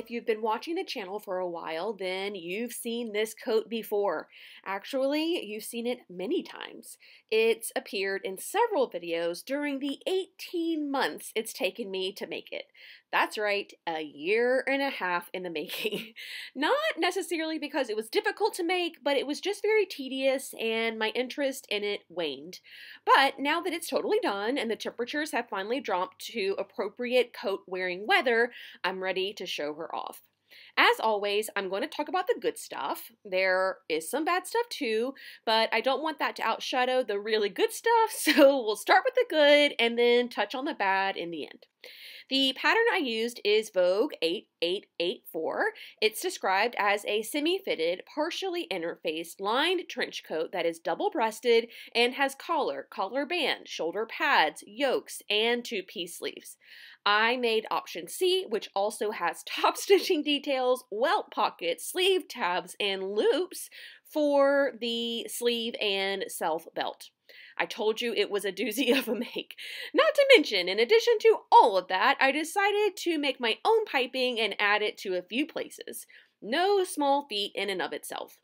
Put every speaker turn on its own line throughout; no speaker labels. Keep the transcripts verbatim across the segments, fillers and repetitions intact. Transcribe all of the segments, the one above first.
if you've been watching the channel for a while, then you've seen this coat before. Actually, you've seen it many times. It's appeared in several videos during the eighteen months it's taken me to make it. That's right, a year and a half in the making. Not necessarily because it was difficult to make, but it was just very tedious and my interest in it waned. But now that it's totally done and the temperatures have finally dropped to appropriate coat wearing weather, I'm ready to show her off. As always, I'm going to talk about the good stuff. There is some bad stuff too, but I don't want that to outshadow the really good stuff, so we'll start with the good and then touch on the bad in the end. The pattern I used is Vogue eight eight eight four. It's described as a semi-fitted, partially interfaced, lined trench coat that is double-breasted and has collar, collar band, shoulder pads, yokes, and two-piece sleeves. I made option C, which also has top stitching details, welt pockets, sleeve tabs, and loops for the sleeve and self belt. I told you it was a doozy of a make. Not to mention, in addition to all of that, I decided to make my own piping and add it to a few places. No small feat in and of itself.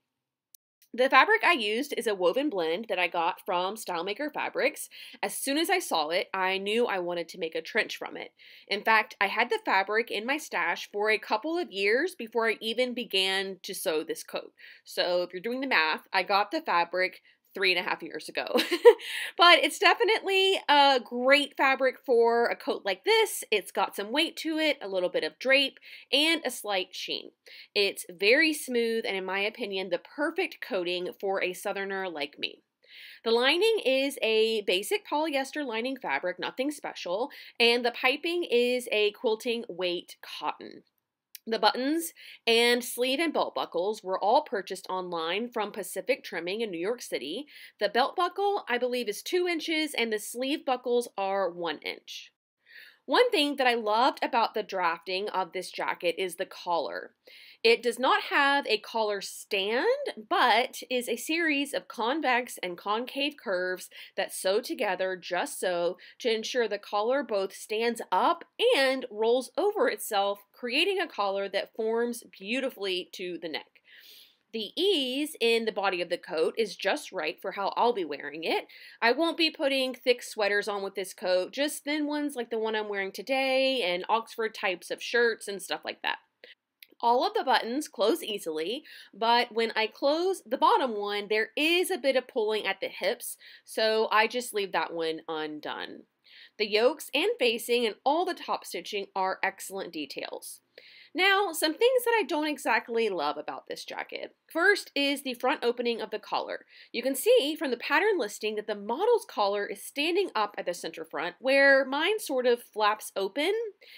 The fabric I used is a woven blend that I got from StyleMaker Fabrics. As soon as I saw it, I knew I wanted to make a trench from it. In fact, I had the fabric in my stash for a couple of years before I even began to sew this coat. So if you're doing the math, I got the fabric three and a half years ago. But it's definitely a great fabric for a coat like this. It's got some weight to it, a little bit of drape, and a slight sheen. It's very smooth and, in my opinion, the perfect coating for a southerner like me. The lining is a basic polyester lining fabric, nothing special, and the piping is a quilting weight cotton. The buttons and sleeve and belt buckles were all purchased online from Pacific Trimming in New York City. The belt buckle, I believe, is two inches and the sleeve buckles are one inch. One thing that I loved about the drafting of this jacket is the collar. It does not have a collar stand, but is a series of convex and concave curves that sew together just so to ensure the collar both stands up and rolls over itself, creating a collar that forms beautifully to the neck. The ease in the body of the coat is just right for how I'll be wearing it. I won't be putting thick sweaters on with this coat, just thin ones like the one I'm wearing today and Oxford types of shirts and stuff like that. All of the buttons close easily, but when I close the bottom one, there is a bit of pulling at the hips, so I just leave that one undone. The yokes and facing and all the top stitching are excellent details. Now, some things that I don't exactly love about this jacket. First is the front opening of the collar. You can see from the pattern listing that the model's collar is standing up at the center front, where mine sort of flaps open.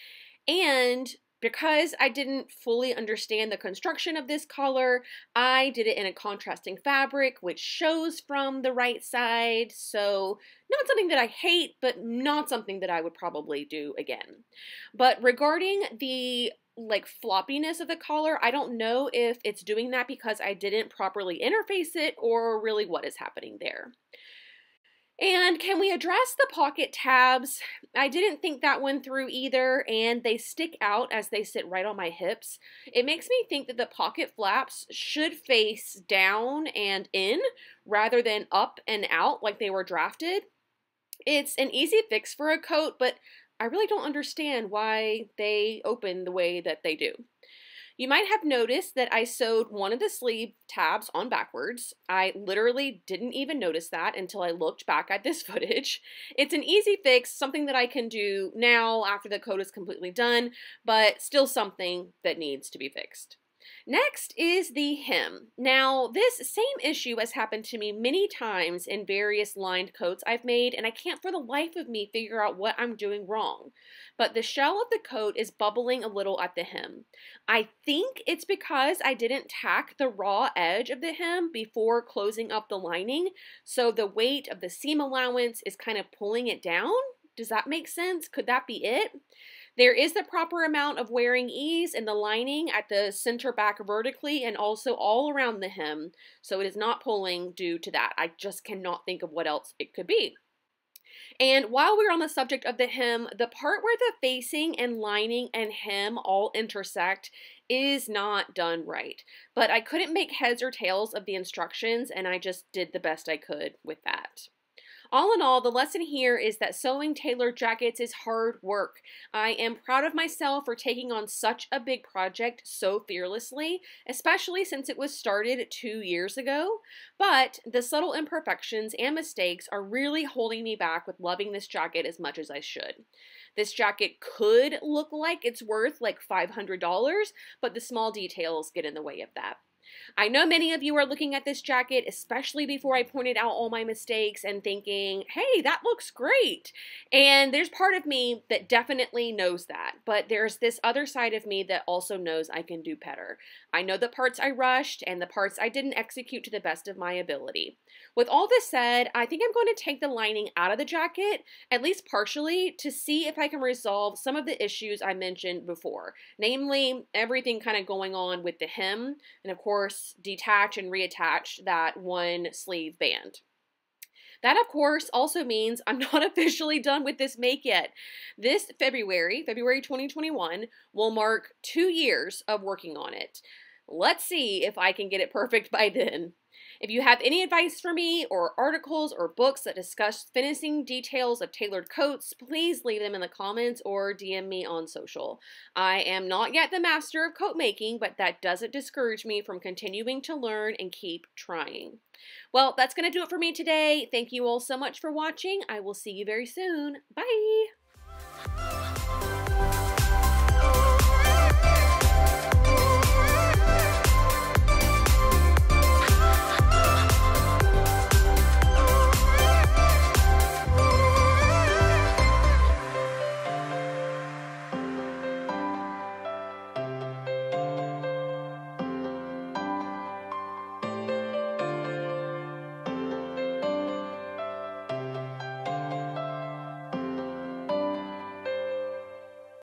And because I didn't fully understand the construction of this collar, I did it in a contrasting fabric, which shows from the right side. So not something that I hate, but not something that I would probably do again. But regarding the like floppiness of the collar, I don't know if it's doing that because I didn't properly interface it or really what is happening there. And can we address the pocket tabs? I didn't think that one through either, and they stick out as they sit right on my hips. It makes me think that the pocket flaps should face down and in rather than up and out like they were drafted. It's an easy fix for a coat, but I really don't understand why they open the way that they do. You might have noticed that I sewed one of the sleeve tabs on backwards. I literally didn't even notice that until I looked back at this footage. It's an easy fix, something that I can do now after the coat is completely done, but still something that needs to be fixed. Next is the hem. Now, this same issue has happened to me many times in various lined coats I've made, and I can't for the life of me figure out what I'm doing wrong. But the shell of the coat is bubbling a little at the hem. I think it's because I didn't tack the raw edge of the hem before closing up the lining, so the weight of the seam allowance is kind of pulling it down. Does that make sense? Could that be it? There is the proper amount of wearing ease in the lining at the center back vertically and also all around the hem, so it is not pulling due to that. I just cannot think of what else it could be. And while we're on the subject of the hem, the part where the facing and lining and hem all intersect is not done right. But I couldn't make heads or tails of the instructions, and I just did the best I could with that. All in all, the lesson here is that sewing tailored jackets is hard work. I am proud of myself for taking on such a big project so fearlessly, especially since it was started two years ago. But the subtle imperfections and mistakes are really holding me back with loving this jacket as much as I should. This jacket could look like it's worth like five hundred dollars, but the small details get in the way of that. I know many of you are looking at this jacket, especially before I pointed out all my mistakes, and thinking, hey, that looks great. And there's part of me that definitely knows that, but there's this other side of me that also knows I can do better. I know the parts I rushed and the parts I didn't execute to the best of my ability. With all this said, I think I'm going to take the lining out of the jacket, at least partially, to see if I can resolve some of the issues I mentioned before, namely everything kind of going on with the hem, and of course, detach and reattach that one sleeve band. That, of course, also means I'm not officially done with this make yet. This February, February twenty twenty-one, will mark two years of working on it. Let's see if I can get it perfect by then. If you have any advice for me or articles or books that discuss finishing details of tailored coats, please leave them in the comments or D M me on social. I am not yet the master of coat making, but that doesn't discourage me from continuing to learn and keep trying. Well, that's going to do it for me today. Thank you all so much for watching. I will see you very soon. Bye!